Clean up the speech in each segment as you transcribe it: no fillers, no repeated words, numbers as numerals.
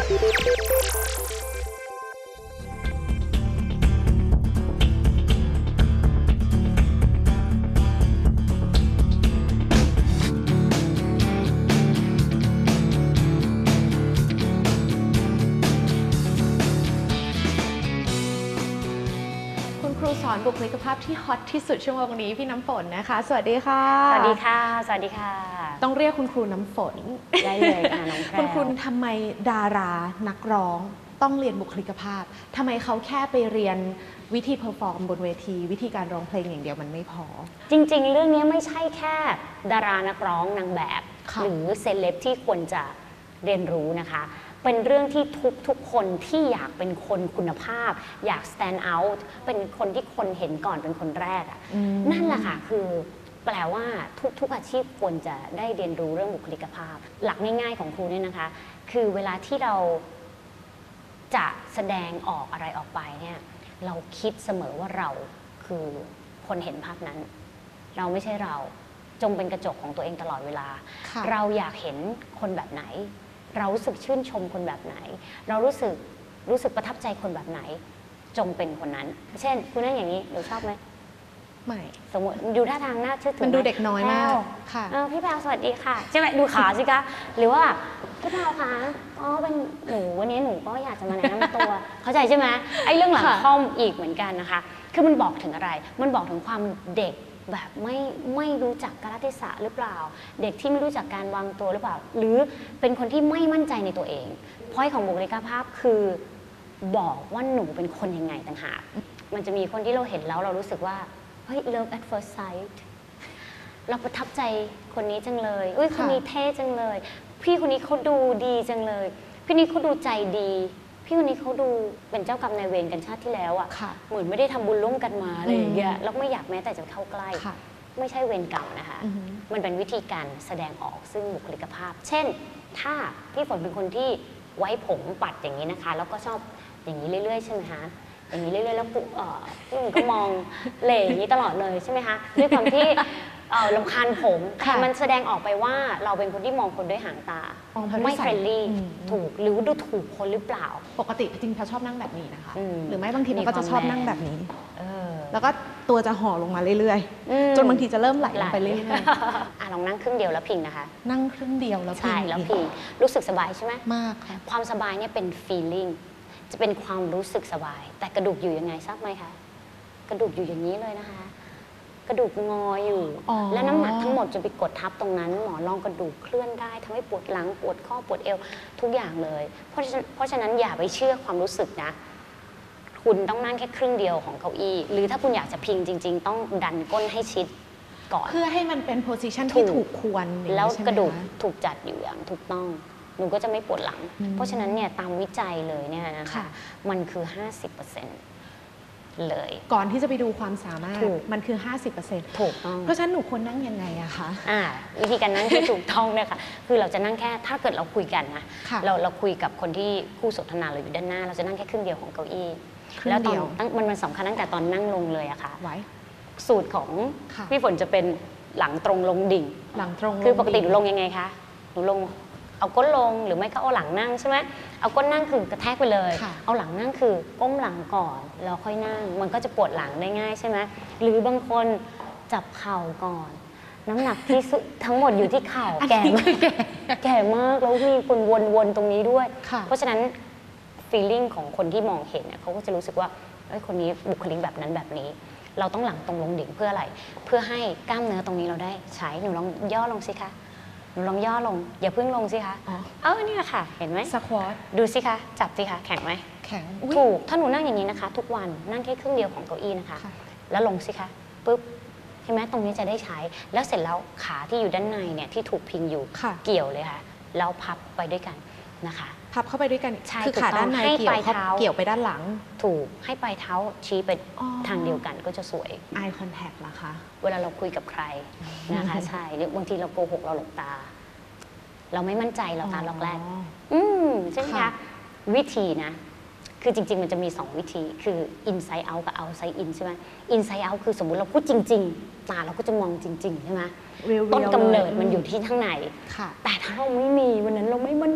สอนบุคลิกภาพที่ฮอตที่สุดชั่วโมงนี้พี่น้ำฝนนะคะสวัสดีค่ะสวัสดีค่ะสวัสดีค่ะต้องเรียกคุณครูน้ำฝนได้เลยค่ะน้องแพรคุณครูทำไมดารานักร้องต้องเรียนบุคลิกภาพทำไมเขาแค่ไปเรียนวิธีเพอร์ฟอร์มบนเวทีวิธีการร้องเพลงอย่างเดียวมันไม่พอจริงๆเรื่องนี้ไม่ใช่แค่ดารานักร้องนางแบบหรือเซเลบที่ควรจะเรียนรู้นะคะเป็นเรื่องที่ทุกคนที่อยากเป็นคนคุณภาพอยาก stand out เป็นคนที่คนเห็นก่อนเป็นคนแรกอ่ะนั่นแหละค่ะคือแปลว่าทุกอาชีพควรจะได้เรียนรู้เรื่องบุคลิกภาพหลักง่ายๆของครูเนี่ยนะคะคือเวลาที่เราจะแสดงออกอะไรออกไปเนี่ยเราคิดเสมอว่าเราคือคนเห็นภาพนั้นเราไม่ใช่เราจงเป็นกระจกของตัวเองตลอดเวลาเราอยากเห็นคนแบบไหนเรารู้สึกชื่นชมคนแบบไหนเรารู้สึกประทับใจคนแบบไหนจงเป็นคนนั้นเช่นคุณนั่งอย่างนี้หนูชอบไหมไม่สมมติดูท่าทางน่าเชื่อถือมันดูเด็กน้อยมากค่ะพี่แพรวสวัสดีค่ะใช่ไหมดูขาสิคะหรือว่าพี่แพรวคะอ๋อเป็นหนูวันนี้หนูก็อยากจะมาแนะนำตัวเข้าใจใช่ไหมไอ้เรื่องหลังค่อมอีกเหมือนกันนะคะคือมันบอกถึงอะไรมันบอกถึงความเด็กแบบไม่รู้จักกาลเทศะหรือเปล่าเด็กที่ไม่รู้จักการวางตัวหรือเปล่าหรือเป็นคนที่ไม่มั่นใจในตัวเองพอยของบุคลิกภาพคือบอกว่าหนูเป็นคนยังไงต่างหากมันจะมีคนที่เราเห็นแล้วเรารู้สึกว่าเฮ้ย love at first sight เราประทับใจคนนี้จังเลยอุ้ยคนนี้เท่จังเลยพี่คนนี้เขาดูดีจังเลยพี่นี้เขาดูใจดีพี่คนนี้เขาดูเป็นเจ้ากรรมนายเวรกันชาติที่แล้วอ่ะเหมือนไม่ได้ทำบุญร่วมกันมาอะไรอย่างเงี้ยแล้วไม่อยากแม้แต่จะเข้าใกล้ไม่ใช่เวรเก่านะคะมันเป็นวิธีการแสดงออกซึ่งบุคลิกภาพเช่นถ้าพี่ฝนเป็นคนที่ไว้ผมปัดอย่างนี้นะคะแล้วก็ชอบอย่างนี้เรื่อยๆใช่ไหมคะอย่างนี้เรื่อยๆแล้วพี่ฝนก็มองเหล่อย่างนี้ตลอดเลยใช่ไหมคะด้วยความที่รำคาญผมแต่มันแสดงออกไปว่าเราเป็นคนที่มองคนด้วยหางตาไม่เฟรนลี่ถูกหรือดูถูกคนหรือเปล่าปกติจริงๆเขาชอบนั่งแบบนี้นะคะหรือไม่บางทีมันก็จะชอบนั่งแบบนี้แล้วก็ตัวจะห่อลงมาเรื่อยๆจนบางทีจะเริ่มไหลลงไปเรื่อยๆลองนั่งครึ่งเดียวแล้วพิงนะคะนั่งครึ่งเดียวแล้วพิงใช่แล้วพิงรู้สึกสบายใช่ไหมมากค่ะความสบายเนี่ยเป็น feeling จะเป็นความรู้สึกสบายแต่กระดูกอยู่ยังไงทราบไหมคะกระดูกอยู่อย่างนี้เลยนะคะกระดูกงออยู่และน้ำหนักทั้งหมดจะไปกดทับตรงนั้นหมอนรองกระดูกเคลื่อนได้ทำให้ปวดหลังปวดข้อปวดเอวทุกอย่างเลยเพราะฉะนั้นอย่าไปเชื่อความรู้สึกนะคุณต้องนั่งแค่ครึ่งเดียวของเก้าอี้หรือถ้าคุณอยากจะพิงจริงๆต้องดันก้นให้ชิดก่อนเพื่อให้มันเป็นโพสิชันที่ถูกควรแล้วกระดูกถูกจัดอยู่อย่างถูกต้องหนูก็จะไม่ปวดหลังเพราะฉะนั้นเนี่ยตามวิจัยเลยเนี่ยนะคะมันคือ 50%เลยก่อนที่จะไปดูความสามารถมันคือ 50% ถูกต้องเพราะฉะนั้นหนูควรนั่งยังไงอะคะวิธีการนั่งที่ถูกต้องเนี่ยค่ะคือเราจะนั่งแค่ถ้าเกิดเราคุยกันนะเราคุยกับคนที่คู่สนทนาเราอยู่ด้านหน้าเราจะนั่งแค่ครึ่งเดียวของเก้าอี้แล้วตอนมันสำคัญตั้งแต่ตอนนั่งลงเลยอะค่ะสูตรของพี่ฝนจะเป็นหลังตรงลงดิ่งหลังตรงคือปกติหนูลงยังไงคะหนูลงเอาก้นลงหรือไม่ก็เอาหลังนั่งใช่ไหมเอาก้นนั่งคือกระแทกไปเลยเอาหลังนั่งคือก้มหลังก่อนแล้วค่อยนั่งมันก็จะปวดหลังได้ง่ายใช่ไหมหรือบางคนจับเข่าก่อนน้ำหนักที่ทั้งหมดอยู่ที่เข่าแก่มากแก่มากแล้วมีคนวนๆตรงนี้ด้วยเพราะฉะนั้น feeling ของคนที่มองเห็นเนี่ยเขาก็จะรู้สึกว่าคนนี้บุคลิกแบบนั้นแบบนี้เราต้องหลังตรงลงดิ่งเพื่ออะไรเพื่อให้กล้ามเนื้อตรงนี้เราได้ใช้หนูลองย่อลงสิคะหนูลองย่อลงอย่าพึ่งลงสิคะนี่แหละค่ะเห็นไหมสควอตดูสิคะจับสิคะแข็งไหมแข็งถูกถ้าหนูนั่งอย่างนี้นะคะทุกวันนั่งแค่ครึ่งเดียวของเก้าอี้นะคะแล้วลงสิคะปุ๊บใช่ไหมตรงนี้จะได้ใช้แล้วเสร็จแล้วขาที่อยู่ด้านในเนี่ยที่ถูกพิงอยู่เกี่ยวเลยค่ะแล้วพับไปด้วยกันนะคะพับเข้าไปด้วยกันคือขาด้านในเกี่ยวไปด้านหลังถูกให้ปลายเท้าชี้ไปทางเดียวกันก็จะสวย eye contact ล่ะคะเวลาเราคุยกับใครนะคะใช่บางทีเราโกหกเราหลงตาเราไม่มั่นใจเราตาล็อกแรกใช่ไหมคะวิธีนะคือจริงๆมันจะมี2วิธีคือ inside out กับ outside in ใช่ไหม inside out คือสมมุติเราพูดจริงๆตาเราก็จะมองจริงๆใช่ไหมต้นกำเนิดมันอยู่ที่ข้างในแต่ถ้าเราไม่มีวันนั้นเราไม่มั่น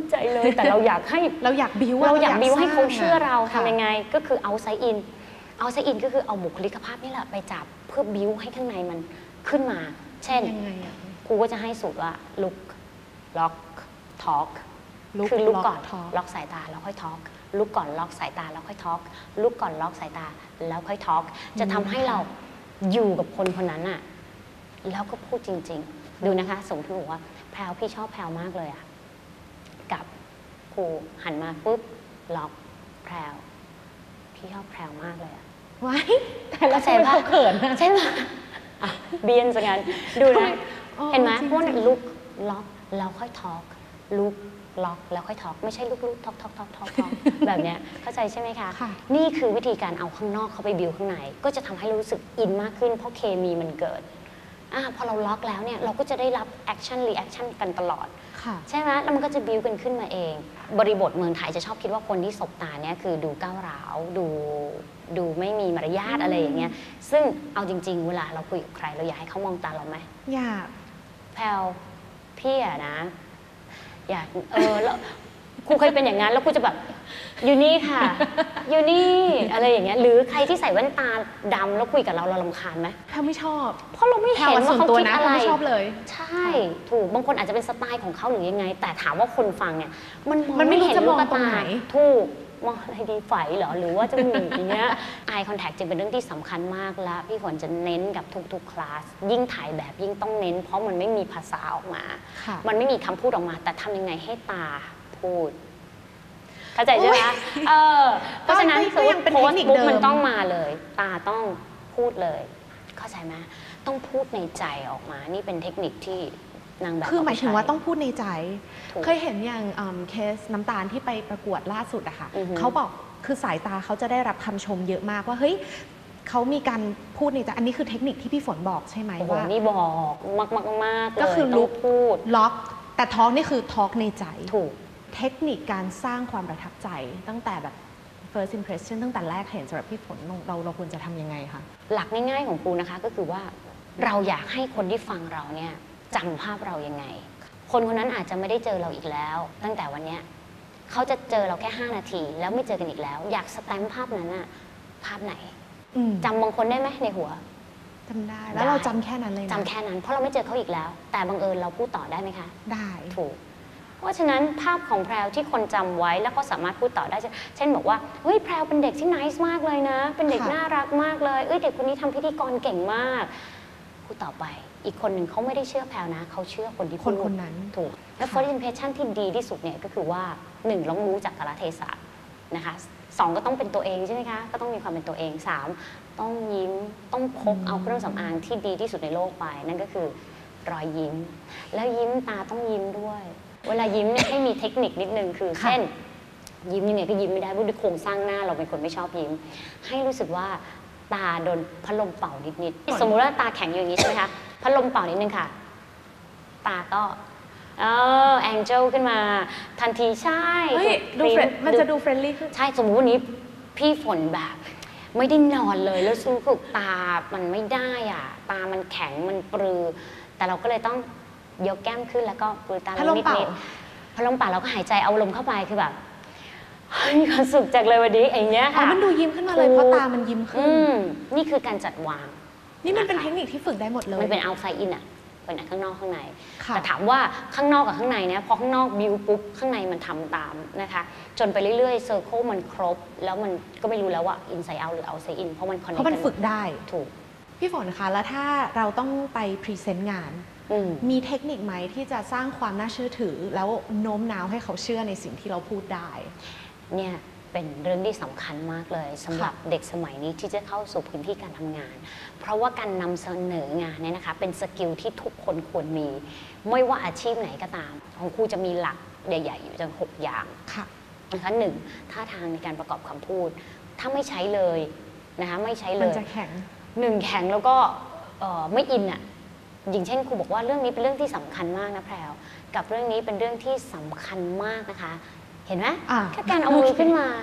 ใจเลยแต่เราอยากให้เราอยากบิวเราอยากบิวให้เขาสร้งเชื่อเราค่ะทำยังไงก็คือเอาไซอินก็คือเอาบุคลิกภาพนี่แหละไปจับเพื่อบิวให้ข้างในมันขึ้นมา เช่นยังไงอะครูก็จะให้สูตรว่า look lock talk Look คือ look lock ก่อน talk ล็อกสายตาแล้วค่อย talk look ก่อนล็อกสายตาแล้วค่อย talk look ก่อนล็อกสายตาแล้วค่อย talk จะทำให้เราอยู่กับคนคนนั้นอะแล้วก็พูดจริง ๆ ดูนะคะสมมติบอกว่าแพรวพี่ชอบแพรวมากเลยอะกับครูหันมาปุ๊บล็อกแพรวพี่ชอบแพรวมากเลยอะไว้แต่ละคนเขาเขินนะใช่ไหมอ่ะเบียนซะงั้นดูนะอ๋อเห็นไหมจริงๆเพราะว่าลุกล็อกแล้วค่อยทอล์กลุกล็อกแล้วค่อยทอล์กไม่ใช่ลุกทอกแบบเนี้ยเข้าใจใช่ไหมคะค่ะนี่คือวิธีการเอาข้างนอกเข้าไปบิวข้างในก็จะทำให้รู้สึกอินมากขึ้นเพราะเคมีมันเกิดพอเราล็อกแล้วเนี่ยเราก็จะได้รับแอคชั่นรีแอคชั่นกันตลอดค่ะใช่ไหมแล้วมันก็จะบิวกันขึ้นมาเอง บริบทเมืองไทยจะชอบคิดว่าคนที่สบตาเนี่ยคือดูก้าวร้าวดูไม่มีมารยาทอะไรอย่างเงี้ยซึ่งเอาจริง ๆ เวลาเราคุยกับใครเราอยากให้เขามองตาเราไหมอยากแพลวพี่อะนะ อยากแล้วครูเคยเป็นอย่างนั้นแล้วครูจะแบบอยู่นี่ค่ะ อยู่นี่อะไรอย่างเงี้ยหรือใครที่ใส่แว่นตาดำแล้วคุยกับเรารำคาญไหมแพรไม่ชอบเพราะเราไม่แพรเห็นว่าส่ว่าวนเขาตัวคิดนะอะไรไม่ชอบเลยใช่ ถูกบางคนอาจจะเป็นสไตล์ของเขาหรือยังไง แต่ถามว่าคนฟังเนี่ยมันไม่รู้เห็นจะมองลูกตรงไหนถูกมองอะไรดีไฝเหรอหรือว่าจมูกอย่างเงี้ย eye contact จึงเป็นเรื่องที่สำคัญมากและพี่ฝนจะเน้นกับทุกๆคลาสยิ่งถ่ายแบบยิ่งต้องเน้น เพราะมันไม่มีภาษาออกมาค่ะมันไม่มีคำพูดออกมา แต่ทำยังไงให้ตาพูด เข้าใจใช่ไหมเพราะฉะนั้นก็ยังเป็นโพเทสคนิคต์บุ๊กเดิมมันต้องมาเลย ตาต้องพูดเลย เข้าใจไหมต้องพูดในใจออกมา นี่เป็นเทคนิคที่นางแบบคือหมายถึงว่าต้องพูดในใจถูกเคยเห็นอย่างเคสน้ำตาลที่ไปประกวดล่าสุดอะค่ะอือฮึเขาบอกคือสายตาเขาจะได้รับคำชมเยอะมากว่าเฮ้ยเขามีการพูดในใจอันนี้คือเทคนิคที่พี่ฝนบอกใช่ไหมโอ้โหว่านี่บอกมากเลยก็คือต้ลุองกพูดล็อกแต่ทอล์กนี่คือทอล์กในใจถูกเทคนิคการสร้างความประทับใจตั้งแต่แบบ first impression ตั้งแต่แรกเห็นสำหรับพี่ฝนเราควรจะทำยังไงคะหลักง่ายๆของครูนะคะก็คือว่าเราอยากให้คนที่ฟังเราเนี่ยจำภาพเรายังไง คนคนนั้นอาจจะไม่ได้เจอเราอีกแล้ว ตั้งแต่วันเนี้ยเขาจะเจอเราแค่ 5 นาที แล้วไม่เจอกันอีกแล้ว อยากสแตมป์ภาพนั้นอะภาพไหน จำบางคนได้ไหมในหัวจำได้ แล้วเราจำแค่นั้นเลยนะจำแค่นั้นเพราะเราไม่เจอเขาอีกแล้ว แต่บังเอิญเราพูดต่อได้ไหมคะได้ถูก เพราะฉะนั้นภาพของแพรวที่คนจำไว้แล้วก็สามารถพูดต่อได้ เช่นบอกว่าเฮ้ยแพรวเป็นเด็กที่ไนส์มากเลยนะ เป็นเด็กค่ะน่ารักมากเลยเด็กคนนี้ทำพิธีกรเก่งมากพูดต่อไปอีกคนหนึ่งเขาไม่ได้เชื่อแพรวนะเขาเชื่อคนที่คพูนดคนนั้นถูกและ first impression ที่ดีที่สุดเนี่ยก็คือว่า1ต้องรู้จักกาลเทศะนะคะ2ก็ต้องเป็นตัวเองใช่ไหมคะก็ต้องมีความเป็นตัวเอง3ต้องยิ้มต้องพกเอาเครื่องสำอางที่ดีที่สุดในโลกไป นั่นก็คือรอยยิ้ม แล้วยิ้มตาต้องยิ้มด้วย เวลายิ้มเนี่ยให้มีเทคนิคนิดนึงคือค่ะเช่น ยิ้มยังไงก็ยิ้มไม่ได้เพราะด้วยโครงสร้างหน้าเราเป็นคนไม่ชอบยิ้ม ให้รู้สึกว่าตาโดนพัดลมเป่านิดๆสมมุติว่าตาแข็งอยู่อย่างนี้ใช่ไหมคะพัดลมเป่านิดนึงค่ะ ตาก็แองเจิลขึ้นมาทันทีใช่เฮ้ยดูเฟรนมันจะดูเฟรนลี่ขึ้นใช่สมมุติวันนี้พี่ฝนแบบ ไม่ได้นอนเลยแล้วสู้กับตามันไม่ได้อ่ะตามันแข็งมันปรือ แต่เราก็เลยต้องยกแก้มขึ้นแล้วก็ปรือตาพัดลมนิดเป่าๆพัดลมเป่าเราก็หายใจเอาลมเข้าไปคือแบบเฮ้ยมีความสุขจังเลยวันนี้อย่างเงี้ยอ๋อค่ะมันดูยิ้มขึ้นมาเลยเพราะตามันยิ้มขึ้นนี่คือการจัดวางนี่มันเป็นเทคนิคที่ฝึกได้หมดเลยมันเป็น outside in อ่ะเป็นข้างนอกข้างในค่ะแต่ถามว่าข้างนอกกับข้างในเนี่ยพอข้างนอกบิวปุ๊บข้างในมันทำตามนะคะจนไปเรื่อยๆเซอร์เคิลมันครบ แล้วมันก็ไม่รู้แล้วว่า inside out หรือ outside in เพราะมัน connect เพราะมันฝึกได้ถูกพี่ฝนคะแล้วถ้าเราต้องไปพรีเซนต์งาน มีเทคนิคไหมที่จะสร้างความน่าเชื่อถือ แล้วโน้มน้าวให้เขาเชื่อในสิ่งที่เราพูดได้เนี่ยเป็นเรื่องที่สำคัญมากเลยสำหรับเด็กสมัยนี้ที่จะเข้าสู่พื้นที่การทำงาน เพราะว่าการนำเสนองานเนี่ยนะคะเป็นสกิลที่ทุกคนควรมี ไม่ว่าอาชีพไหนก็ตาม ของครูจะมีหลักใหญ่ๆอยู่จัง6อย่างค่ะนะคะหนึ่งท่าทางในการประกอบคำพูด ถ้าไม่ใช้เลยนะคะไม่ใช้เลมันยจะแข็งแข็งแล้วก็ไม่อินอ่ะอย่างเช่นครูบอกว่าเรื่องนี้เป็นเรื่องที่สำคัญมากนะแพรวกับเรื่องนี้เป็นเรื่องที่สำคัญมากนะคะ เห็นไหมอ่าแค่การเอามือขึ้นมา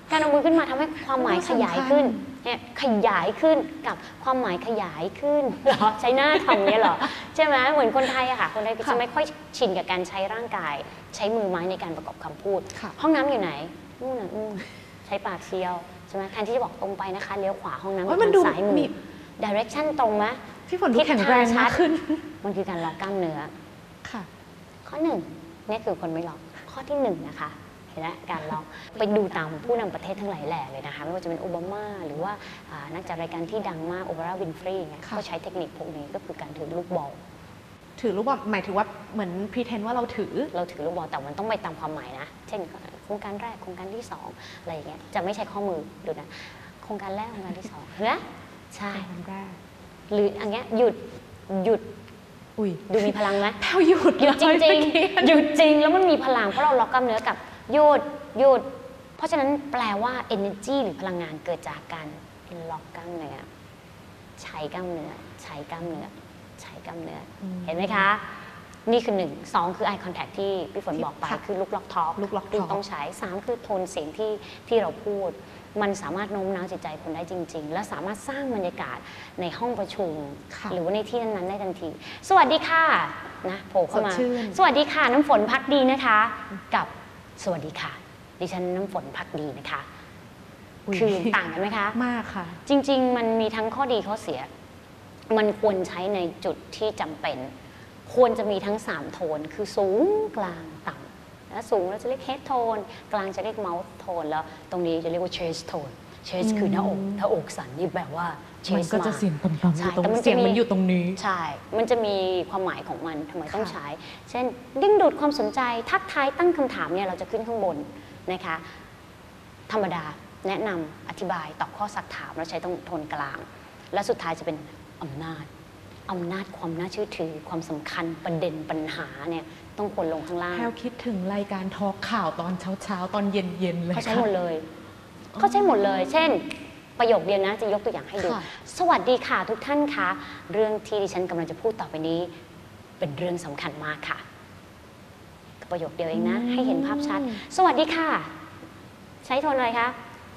การเอามือขึ้นมาทำให้ความหมายขยายขึ้นเนี่ยขยายขึ้นกับความหมายขยายขึ้นเหรอใช้หน้าทำเนี่ยเหรอใช่ไหมเหมือนคนไทยอะค่ะคนไทยจะไม่ค่อยชินกับการใช้ร่างกายใช้มือไม้ในการประกอบคำพูดห้องน้ำอยู่ไหนนู่นน่ะใช้ปากเชียวใช่ไหมแทนที่จะบอกตรงไปนะคะเลี้ยวขวาห้องน้ำอยู่ทางซ้ายมือ direction ตรงไหมพี่ฝนดูแข็งแรงมากขึ้นมันคือการล็อกกล้ามเนื้อค่ะข้อหนึ่งนี่คือคนไม่ล็อกข้อที่หนึ่งนะคะเห็นไหมการล็อกไปดูตามผู้นำประเทศทั้งหลายแหล่เลยนะคะไม่ว่าจะเป็นโอบามาหรือว่านักจัดรายการที่ดังมากโอปราห์วินฟรีเนี่ยก็ใช้เทคนิคพวกนี้ก็คือการถือลูกบอลถือลูกบอลหมายถึงว่าเหมือนพรีเทนว่าเราถือลูกบอลแต่มันต้องไปตามความหมายนะเช่นโครงการแรกโครงการที่2อะไรอย่างเงี้ยจะไม่ใช้ข้อมือดูนะโครงการแรกโครงการที่2เห็นไหมใช่โครงการแรกหรืออย่างเงี้ยหยุดดูมีพลังไหมหยุดจริงหยุดจริงแล้วมันมีพลังเพราะเราล็อกกล้ามเนื้อกับหยุดเพราะฉะนั้นแปลว่า energy หรือพลังงานเกิดจากการล็อกกล้ามเนื้อใช้กล้ามเนื้อใช้กล้ามเนื้อใช้กล้ามเนื้อเห็นไหมคะนี่คือ1 2คือ eye contact ที่พี่ฝนบอกไปคือlook lock talk ต้องใช้3คือโทนเสียงที่เราพูดมันสามารถโน้มน้าวจิตใจคนได้จริงๆและสามารถสร้างบรรยากาศในห้องประชุมหรือว่าในที่นั้นๆได้ทันทีสวัสดีค่ะนะโผล่เข้ามาสวัสดีค่ะน้ำฝนพักดีนะคะกับสวัสดีค่ะดิฉันน้ำฝนพักดีนะคะคือต่างกันไหมคะมากค่ะจริงๆมันมีทั้งข้อดีข้อเสียมันควรใช้ในจุดที่จำเป็นควรจะมีทั้ง3โทนคือสูงกลางต่ำแล้วสูงเราจะเรียก head tone กลางจะเรียก mouth tone แล้วตรงนี้จะเรียกว่า chest tone chest คือหน้าอกถ้าอกสั่นนี่แบบว่า chest มันก็จะเสียงต่ำๆอยู่ตรงเสียงมันอยู่ตรงนี้ใช่มันจะมีความหมายของมันทำไมต้องใช้เช่นดึงดูดความสนใจทักทายตั้งคำถามเนี่ยเราจะขึ้นข้างบนนะคะธรรมดาแนะนำอธิบายตอบข้อซักถามเราใช้ตรงโทนกลางและสุดท้ายจะเป็นอำนาจความน่าเชื่อถือความสำคัญประเด็นปัญหาเนี่ยต้องควรลงข้างล่างแพลวคิดถึงรายการทอล์กข่าวตอนเช้าตอนเย็นเลยเขาใช้หมดเลยเช่นประโยคเดียวนะจะยกตัวอย่างให้ดูสวัสดีค่ะทุกท่านคะเรื่องที่ดิฉันกำลังจะพูดต่อไปนี้เป็นเรื่องสำคัญมากค่ะประโยคเดียวเองนะให้เห็นภาพชัดสวัสดีค่ะใช้โทนอะไรคะ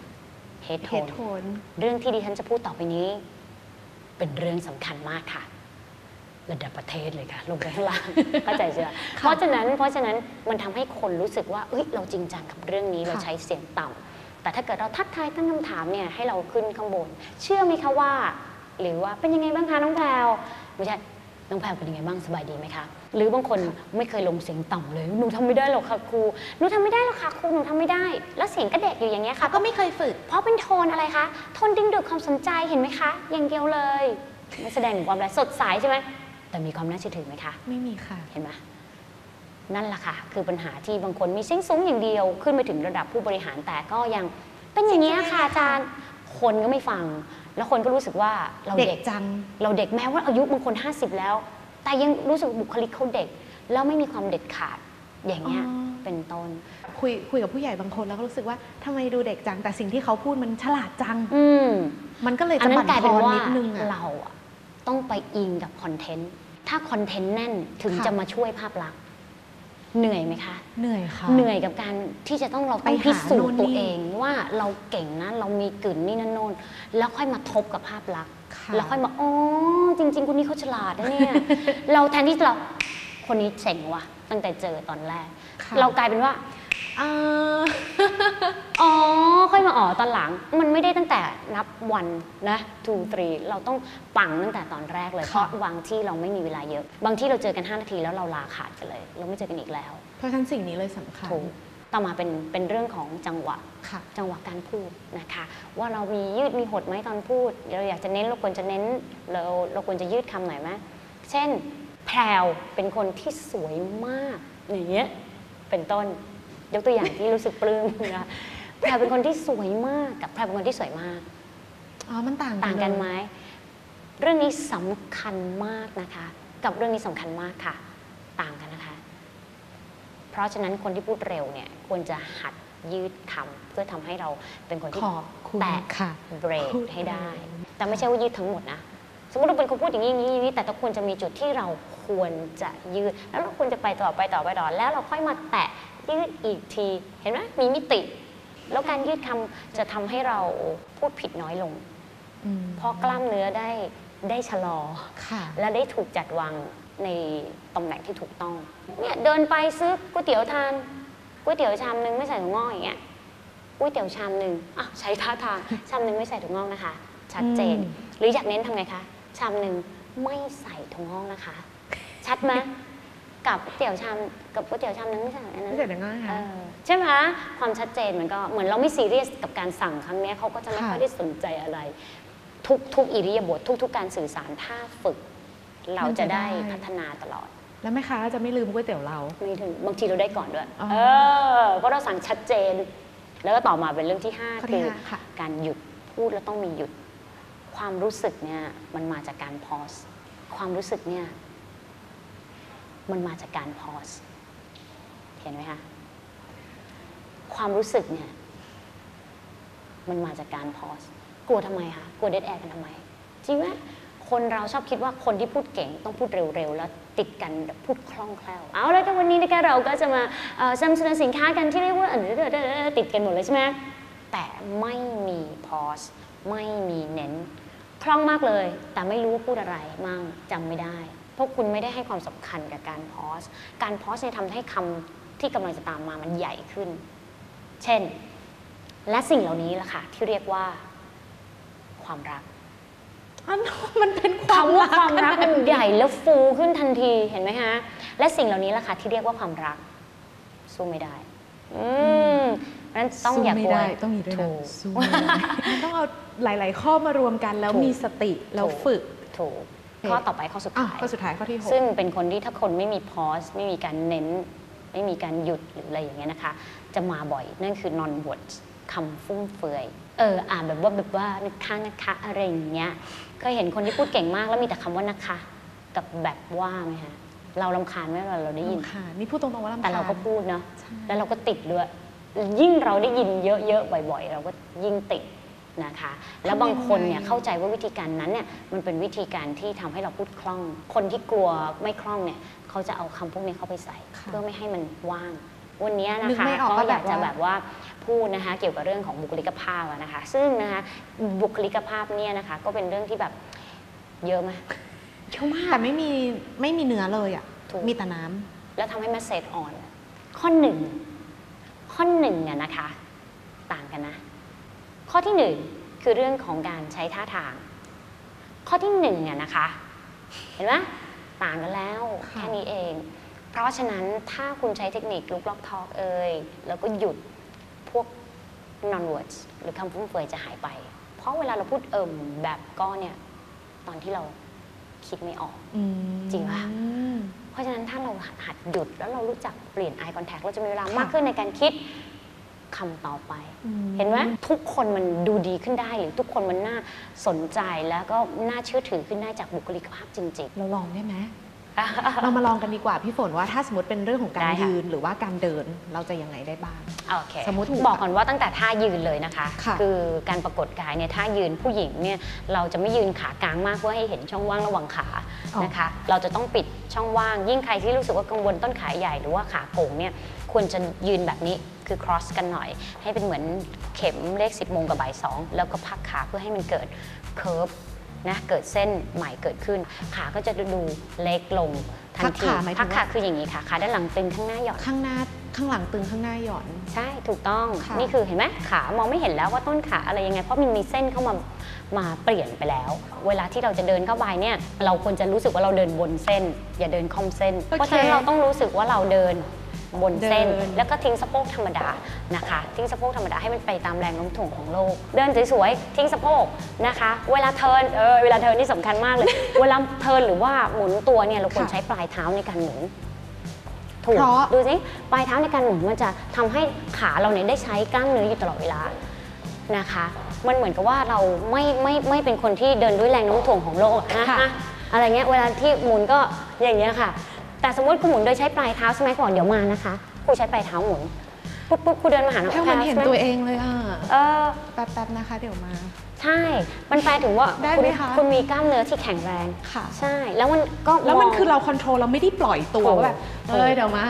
head tone เรื่องที่ดิฉันจะพูดต่อไปนี้เป็นเรื่องสำคัญมากค่ะระดับประเทศเลยค่ะลงไปข้างล่างเข้าใจใช่ไหมเพราะฉะนั้นมันทำให้คนรู้สึกว่าเราจริงจังกับเรื่องนี้เราใช้เสียงต่ำแต่ถ้าเกิดเราทักทายตั้งคำถามเนี่ยให้เราขึ้นข้างบนเชื่อไหมคะว่าหรือว่าเป็นยังไงบ้างคะน้องแพรวไม่ใช่น้องแพรวเป็นยังไงบ้างสบายดีไหมคะหรือบางคนไม่เคยลงเสียงต่ำเลยหนูทำไม่ได้หรอกค่ะครูหนูทำไม่ได้หรอกค่ะครูหนูทำไม่ได้แล้วเสียงก็เด็กอยู่อย่างเงี้ยค่ะก็ไม่เคยฝึกเพราะเป็นโทนอะไรคะโทนดึงดูดความสนใจเห็นไหมคะอย่างเดียวเลยไม่แสดงถึงความอะไรสดใสใช่ไหมแต่มีความน่าเชื่อถือไหมคะไม่มีค่ะเห็นไหมนั่นแหละค่ะคือปัญหาที่บางคนมีเสียงสูงอย่างเดียวขึ้นไปถึงระดับผู้บริหารแต่ก็ยังเป็นอย่างนี้ค่ะอาจารย์คนก็ไม่ฟังแล้วคนก็รู้สึกว่าเราเด็กจังเราเด็กแม้ว่าอายุบางคน50แล้วแต่ยังรู้สึกบุคลิกเขาเด็กแล้วไม่มีความเด็ดขาดอย่างเงี้ยเป็นต้นคุยกับผู้ใหญ่บางคนแล้วก็รู้สึกว่าทำไมดูเด็กจังแต่สิ่งที่เขาพูดมันฉลาดจังมันก็เลยจะบั่นทอนนิดนึงเราต้องไปอิงกับคอนเทนต์ถ้าคอนเทนต์แน่นถึงจะมาช่วยภาพลักษณ์เหนื่อยไหมคะเหนื่อยค่ะเหนื่อยกับการที่จะต้องเราต้องพิสูจน์ตัวเองว่าเราเก่งนะเรามีกลิ่นนี่นั่นโน่นแล้วค่อยมาทบกับภาพลักษณ์แล้วค่อยมาจริงๆคนนี้เขาฉลาดนะเนี่ยเราแทนที่เราคนนี้เจ๋งว่ะตั้งแต่เจอตอนแรกเรากลายเป็นว่าค่อยมาตอนหลังมันไม่ได้ตั้งแต่นับวันนะ 2 3เราต้องปังตั้งแต่ตอนแรกเลยเพราะบางที่เราไม่มีเวลาเยอะบางที่เราเจอกัน5 นาทีแล้วเราลาขาดไปเลยเราไม่เจอกันอีกแล้วเพราะฉะนั้นสิ่งนี้เลยสำคัญต่อมาเป็นเรื่องของจังหวะการพูดนะคะว่าเรามียืดมีหดไหมตอนพูดเราอยากจะเน้นเราควรจะเน้นเราควรจะยืดคำหน่อยไหมเช่นแพรวเป็นคนที่สวยมากอย่างเงี้ยเป็นต้นยกตัวอย่างที่รู้สึกปลื้มนะแพรเป็นคนที่สวยมากกับแพรเป็นคนที่สวยมากมันต่างกันไหมเรื่องนี้สำคัญมากนะคะกับเรื่องนี้สำคัญมากค่ะต่างกันนะคะเพราะฉะนั้นคนที่พูดเร็วเนี่ยควรจะหัดยืดคำเพื่อทำให้เราเป็นคนที่แตะเบรกให้ได้แต่ไม่ใช่ว่ายืดทั้งหมดนะสมมติเราเป็นคนพูดอย่างนี้แต่ต้องควรจะมีจุดที่เราควรจะยืดแล้วเราควรจะไปต่อแล้วเราค่อยมาแตะยืดอีกทีเห็นไหมมีมิติแล้วการยืดคำจะทำให้เราพูดผิดน้อยลงเพราะกล้ามเนื้อได้ชะลอและได้ถูกจัดวางในตำแหน่งที่ถูกต้องเนี่ยเดินไปซื้อก๋วยเตี๋ยวทานก๋วยเตี๋ยวชามนึงไม่ใส่ถั่วงอกอย่างเงี้ยก๋วยเตี๋ยวชามนึงใช้ท่าทางชามนึงไม่ใส่ถั่วงอกนะคะชัดเจนหรืออยากเน้นทำไงคะชามนึงไม่ใส่ถั่วงอกนะคะชัดไหมกับก๋วยเตี๋ยวชามนึงไม่ใส่อันนั้นไม่ใส่ถั่วงอกใช่ไหมความชัดเจนมันก็เหมือนเราไม่ซีเรียสกับการสั่งครั้งนี้เขาก็จะไม่ค่อยได้สนใจอะไรทุกอิริยาบถทุกการสื่อสารถ้าฝึกเราจะได้พัฒนาตลอดแล้วแม่ค้าจะไม่ลืมก๋วยเตี๋ยวเราไม่ถึงบางทีเราได้ก่อนด้วยเพราะเราสั่งชัดเจนแล้วก็ต่อมาเป็นเรื่องที่5คือการหยุดพูดแล้วต้องมีหยุดความรู้สึกเนี่ยมันมาจากการพอสความรู้สึกเนี่ยมันมาจากการพอสเห็นไหมคะความรู้สึกเนี่ยมันมาจากการพอสกลัวทำไมคะกลัวเดดแอร์กันทำไมจริงไหมคนเราชอบคิดว่าคนที่พูดเก่งต้องพูดเร็วๆแล้วติดกันพูดคล่องแคล่วเอาแล้ววันนี้นะคะเราก็จะมานำเสนอสินค้ากันที่เรียกว่าติดกันหมดเลยใช่ไหมแต่ไม่มีพอสไม่มีเน้นคล่องมากเลยแต่ไม่รู้ว่าพูดอะไรมั่งจำไม่ได้เพราะคุณไม่ได้ให้ความสำคัญกับการพอสการพอสเนี่ยทำให้คำที่กำลังจะตามมามันใหญ่ขึ้นเช่นและสิ่งเหล่านี้แหละค่ะที่เรียกว่าความรักมันเป็นความรักมันใหญ่แล้วฟูขึ้นทันทีเห็นไหมฮะและสิ่งเหล่านี้แหละค่ะที่เรียกว่าความรักสู้ไม่ได้นั้นต้องอย่ากลัวต้องมีด้วยนะสู้ต้องเอาหลายๆข้อมารวมกันแล้วมีสติแล้วฝึกถูกข้อต่อไปข้อสุดท้ายข้อที่6 ซึ่งเป็นคนที่ถ้าคนไม่มีพอสไม่มีการเน้นไม่มีการหยุดหรืออะไรอย่างเงี้ยนะคะจะมาบ่อยนั่นคือ non words คำฟุ่มเฟือยอ่านแบบว่านะคะอะไรอย่างเงี้ยเคยเห็นคนที่พูดเก่งมากแล้วมีแต่คำว่านะคะกับแบบว่าไหมคะเรารำคาญไหมเราได้ยินนี่พูดตรงๆว่ารำคาญแต่เราก็พูดเนาะแล้วเราก็ติดด้วยยิ่งเราได้ยินเยอะๆบ่อยๆเราก็ยิ่งติดนะคะแล้วบางคนเนี่ยเข้าใจว่าวิธีการนั้นเนี่ยมันเป็นวิธีการที่ทำให้เราพูดคล่องคนที่กลัวไม่คล่องเนี่ยเขาจะเอาคำพวกนี้เข้าไปใส่เพื่อไม่ให้มันว่างวันนี้นะคะก็อยากจะแบบว่าพูดนะคะเกี่ยวกับเรื่องของบุคลิกภาพนะคะซึ่งนะคะบุคลิกภาพเนี่ยนะคะก็เป็นเรื่องที่แบบเยอะมากแต่ไม่มีเนื้อเลยอ่ะมีแต่น้ำแล้วทำให้เมสเซจอ่อนข้อหนึ่งเนี่ยนะคะต่างกันนะข้อที่1คือเรื่องของการใช้ท่าทางข้อที่1เนี่ยนะคะเห็นไหมต่างกันแล้วแค่นี้เองเพราะฉะนั้นถ้าคุณใช้เทคนิคลุกล็อกทอล์กแล้วก็หยุดพวก non words หรือคำฟุ่มเฟือยจะหายไปเพราะเวลาเราพูดแบบก็เนี่ยตอนที่เราคิดไม่ออกจริงป่ะเพราะฉะนั้นถ้าเราหัดหยุดแล้วเรารู้จักเปลี่ยน eye contact เราจะมีเวลามากขึ้นในการคิดคำต่อไปเห็นไหมทุกคนมันดูดีขึ้นได้หรือทุกคนมันน่าสนใจแล้วก็น่าเชื่อถือขึ้นได้จากบุคลิกภาพจริงๆเราลองได้ไหม เรามาลองกันดีกว่าพี่ฝนว่าถ้าสมมติเป็นเรื่องของการยืนหรือว่าการเดินเราจะยังไงได้บ้างโอเคสมมติบอกก่อนว่าตั้งแต่ท่ายืนเลยนะคะคือการปรากฏกายเนี่ยท่ายืนผู้หญิงเนี่ยเราจะไม่ยืนขากลางมากเพื่อให้เห็นช่องว่างระหว่างขานะคะเราจะต้องปิดช่องว่างยิ่งใครที่รู้สึกว่ากังวลต้นขาใหญ่หรือว่าขาโก่งเนี่ยควรจะยืนแบบนี้คือ cross กันหน่อยให้เป็นเหมือนเข็มเลข10 โมงกับบ่าย 2แล้วก็พักขาเพื่อให้มันเกิด curve นะเกิดเส้นใหม่เกิดขึ้นขาก็จะดูเล็กลงทันทีพักขาคืออย่างนี้ค่ะขาด้านหลังตึงข้างหน้าหย่อนข้างหลังตึงข้างหน้าหย่อนใช่ถูกต้องนี่คือเห็นไหมขามองไม่เห็นแล้วว่าต้นขาอะไรยังไงเพราะมันมีเส้นเข้ามาเปลี่ยนไปแล้วเวลาที่เราจะเดินเข้าไปเนี่ยเราควรจะรู้สึกว่าเราเดินบนเส้นอย่าเดินค่อมเส้นเพราะฉะนั้นเราต้องรู้สึกว่าเราเดินบนเส้นแล้วก็ทิ้งสะโพกธรรมดานะคะทิ้งสะโพกธรรมดาให้มันไปตามแรงโน้มถ่วงของโลกเดินสวยๆทิ้งสะโพกนะคะเวลาเทิร์นนี่สำคัญมากเลย เวลาเทิร์นหรือว่าหมุนตัวเนี่ยเราควรใช้ปลายเท้าในการหมุนถูกดูสิปลายเท้าในการหมุนมันจะทำให้ขาเราเนี่ยได้ใช้กล้ามเนื้ออยู่ตลอดเวลานะคะมันเหมือนกับว่าเราไม่เป็นคนที่เดินด้วยแรงโน้มถ่วงของโลกนะอะไรเงี้ยเวลาที่หมุนก็อย่างเงี้ยค่ะแต่สมมติคุณหมุนโดยใช้ปลายเท้าใช่ไหมก่อนเดี๋ยวมานะคะคุณใช้ปลายเท้าหมุนปุ๊บคุณเดินมาหาน้องแพรมันเห็นตัวเองเลยแป๊บนะคะเดี๋ยวมาใช่มันแปลถึงว่าคุณมีกล้ามเนื้อที่แข็งแรงค่ะใช่แล้วมันก็แล้วมันคือเราคอนโทรลเราไม่ได้ปล่อยตัวแบบเดี๋ยวมา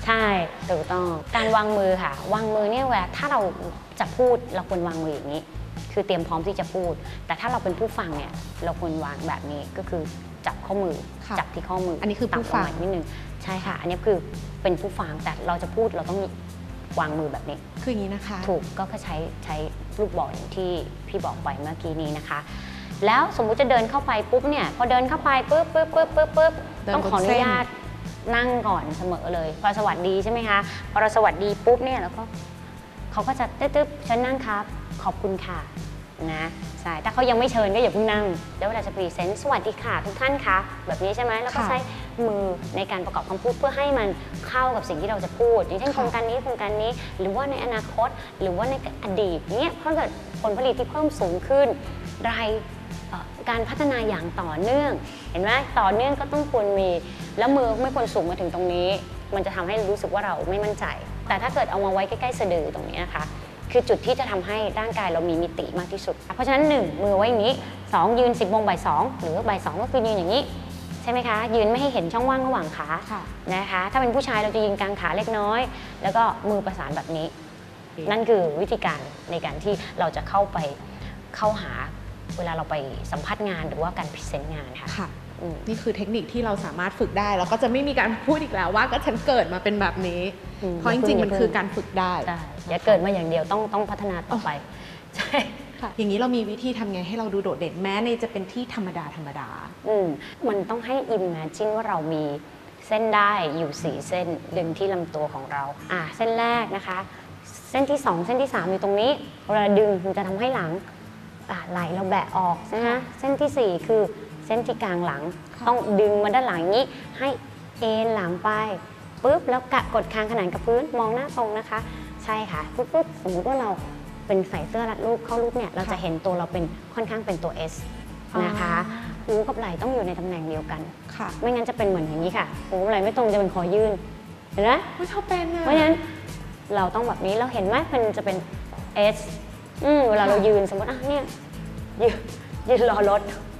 ใช่ถูกต้องการวางมือค่ะวางมือเนี่ยเวลาถ้าเราจะพูดเราควรวางมืออย่างนี้คือเตรียมพร้อมที่จะพูดแต่ถ้าเราเป็นผู้ฟังเนี่ยเราควรวางแบบนี้ก็คือจับข้อมือจับที่ข้อมืออันนี้คือผู้ฟังนิดนึงใช่ค่ะอันนี้คือเป็นผู้ฟังแต่เราจะพูดเราต้องวางมือแบบนี้คืออย่างนี้นะคะถูกก็ใช้ลูกบอลที่พี่บอกไปเมื่อกี้นี้นะคะแล้วสมมุติจะเดินเข้าไปปุ๊บเนี่ยพอเดินเข้าไปปุ๊บต้องขออนุญาตนั่งก่อนเสมอเลยพอสวัสดีใช่ไหมคะพอเราสวัสดีปุ๊บเนี่ยแล้วก็เขาก็จะตึ๊บเชิญนั่งครับขอบคุณค่ะนะใช่ถ้าเขายังไม่เชิญก็อย่าเพิ่งนั่งแล้วเวลาจะพรีเซนต์สวัสดีค่ะทุกท่านคะแบบนี้ใช่ไหมแล้วก็ใช้มือในการประกอบคำพูดเพื่อให้มันเข้ากับสิ่งที่เราจะพูดอย่างเช่นโครงการนี้หรือว่าในอนาคตหรือว่าในอดีตเนี้ยเพราะเกิดผลผลิตที่เพิ่มสูงขึ้นการพัฒนาอย่างต่อเนื่องเห็นไหมต่อเนื่องก็ต้องควรมีแล้วมือไม่ควรสูงมาถึงตรงนี้มันจะทำให้รู้สึกว่าเราไม่มั่นใจแต่ถ้าเกิดเอามาไว้ใกล้ๆสะดือตรงนี้นะคะคือจุดที่จะทำให้ร่างกายเรามีมิติมากที่สุดเพราะฉะนั้น1มือไว้อย่างนี้2ยืน10 โมงบ่าย 2หรือบ่าย 2ก็คือยืนอย่างนี้ใช่ไหมคะยืนไม่ให้เห็นช่องว่างระหว่างขานะคะถ้าเป็นผู้ชายเราจะยืนกลางขาเล็กน้อยแล้วก็มือประสานแบบนี้นั่นคือวิธีการในการที่เราจะเข้าหาเวลาเราไปสัมภาษณ์งานหรือว่าการพรีเซนต์งานค่ะนี่คือเทคนิคที่เราสามารถฝึกได้แล้วก็จะไม่มีการพูดอีกแล้วว่าก็ฉันเกิดมาเป็นแบบนี้เพราะจริงๆมันคือการฝึกได้อย่าเกิดมาอย่างเดียวต้องพัฒนาต่อไปใช่อย่างนี้เรามีวิธีทำไงให้เราดูโดดเด่นแม้ในจะเป็นที่ธรรมดามันต้องให้ imagine ว่าเรามีเส้นได้อยู่4เส้นดึงที่ลำตัวของเราเส้นแรกนะคะเส้นที่2เส้นที่3อยู่ตรงนี้เวลาดึงมันจะทำให้หลังไหลเราแบะออกนะคะเส้นที่4คือเส้นที่กลางหลังต้องดึงมาด้านหลังนี้ให้เอ็นหลังไปปุ๊บแล้วกดคางขนานกับพื้นมองหน้าตรงนะคะใช่ค่ะปุ๊บสมมติว่าเราเป็นใส่เสื้อรัดรูปเข้ารูปเนี่ยเราจะเห็นตัวเราเป็นค่อนข้างเป็นตัว S นะคะหูกับไหล่ต้องอยู่ในตำแหน่งเดียวกันไม่งั้นจะเป็นเหมือนอย่างนี้ค่ะหูกับไหล่ไม่ตรงจะเป็นคอยื่นเห็นไหมไม่เขาเป็นเพราะฉะนั้นเราต้องแบบนี้เราเห็นไหมมันจะเป็น S เวลาเรายืนสมมติเนี่ยยืนรอรถ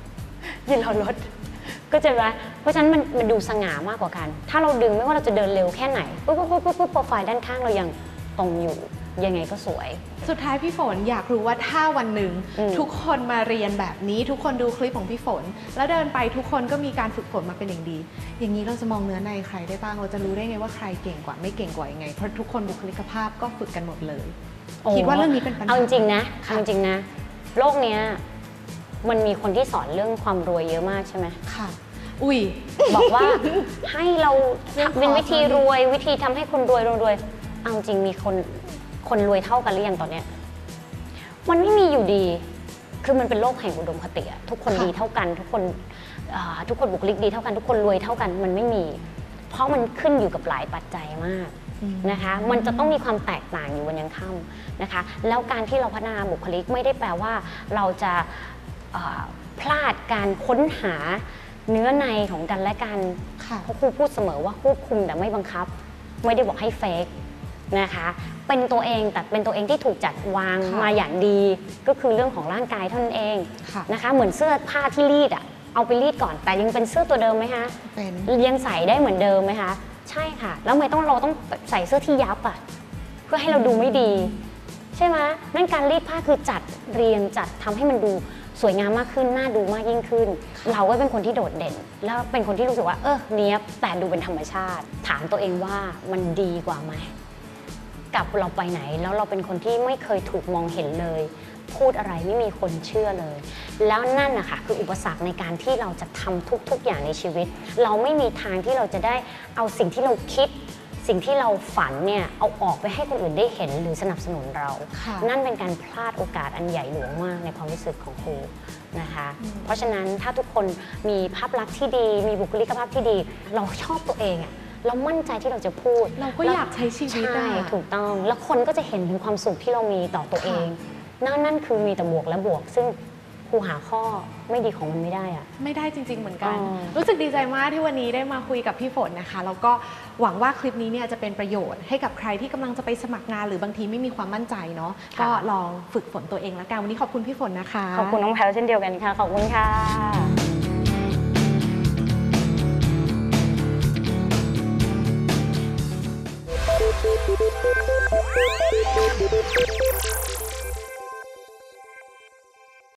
ก็จะว่าเพราะฉะนั้นมันดูสง่ามากกว่ากันถ้าเราดึงไม่ว่าเราจะเดินเร็วแค่ไหนปุ๊บโปรไฟล์ด้านข้างเรายังตรงอยู่ยังไงก็สวยสุดท้ายพี่ฝนอยากรู้ว่าถ้าวันหนึ่งทุกคนมาเรียนแบบนี้ทุกคนดูคลิปของพี่ฝนแล้วเดินไปทุกคนก็มีการฝึกฝนมาเป็นอย่างดีอย่างนี้เราจะมองเนื้อในใครได้บ้างเราจะรู้ได้ไงว่าใครเก่งกว่าไม่เก่งกว่ายังไงเพราะทุกคนบุคลิกภาพก็ฝึกกันหมดเลยคิดว่าเรื่องนี้เป็นปัญหาเอาจริงนะโลกเนี้ยมันมีคนที่สอนเรื่องความรวยเยอะมากใช่ไหมค่ะบอกว่าให้เราเป็นวิธีรวยวิธีทำให้คนรวยเอาจริงมีคนรวยเท่ากันหรือยังตอนเนี้ยมันไม่มีอยู่ดีคือมันเป็นโลกแห่งอุดมคติทุกคนดีเท่ากันทุกคนบุคลิกดีเท่ากันทุกคนรวยเท่ากันมันไม่มีเพราะมันขึ้นอยู่กับหลายปัจจัยมากนะคะมันจะต้องมีความแตกต่างอยู่วันยังค่ำนะคะแล้วการที่เราพัฒนาบุคลิกไม่ได้แปลว่าเราจะพลาดการค้นหาเนื้อในของกันและกันเพราะครูพูดเสมอว่าควบคุมแต่ไม่บังคับไม่ได้บอกให้เฟกนะคะเป็นตัวเองแต่เป็นตัวเองที่ถูกจัดวางมาอย่างดีก็คือเรื่องของร่างกายเท่านั้นเองนะคะเหมือนเสื้อผ้าที่รีดเอาไปรีดก่อนแต่ยังเป็นเสื้อตัวเดิมไหมคะยังใส่ได้เหมือนเดิมไหมคะใช่ค่ะแล้วเราต้องใส่เสื้อที่ยับเพื่อให้เราดูไม่ดีใช่ไหมนั่นการรีดผ้าคือจัดเรียงจัดทำให้มันดูสวยงามมากขึ้นน่าดูมากยิ่งขึ้นเราก็เป็นคนที่โดดเด่นแล้วเป็นคนที่รู้สึกว่าเนี้ยแต่ดูเป็นธรรมชาติถามตัวเองว่ามันดีกว่าไหมกับเราไปไหนแล้วเราเป็นคนที่ไม่เคยถูกมองเห็นเลยพูดอะไรไม่มีคนเชื่อเลยแล้วนั่นนะคะคืออุปสรรคในการที่เราจะทำทุกอย่างในชีวิตเราไม่มีทางที่เราจะได้เอาสิ่งที่เราคิดสิ่งที่เราฝันเนี่ยเอาออกไปให้คนอื่นได้เห็นหรือสนับสนุนเรานั่นเป็นการพลาดโอกาสอันใหญ่หลวงมากในความรู้สึกของครูนะคะเพราะฉะนั้นถ้าทุกคนมีภาพลักษณ์ที่ดีมีบุคลิกภาพที่ดีเราชอบตัวเองเรามั่นใจที่เราจะพูดเราก็อยากใช้ชีวิตได้ถูกต้องแล้วคนก็จะเห็นถึงความสุขที่เรามีต่อตัวเองนั่นคือมีแต่บวกและบวกซึ่งครูหาข้อไม่ดีของมันไม่ได้ไม่ได้จริงๆเหมือนกันรู้สึกดีใจมากที่วันนี้ได้มาคุยกับพี่ฝนนะคะแล้วก็หวังว่าคลิปนี้เนี่ยจะเป็นประโยชน์ให้กับใครที่กำลังจะไปสมัครงานหรือบางทีไม่มีความมั่นใจเนาะก็ลองฝึกฝนตัวเองแล้วกันวันนี้ขอบคุณพี่ฝนนะคะขอบคุณน้องแพลวเช่นเดียวกันค่ะขอบคุณค่ะ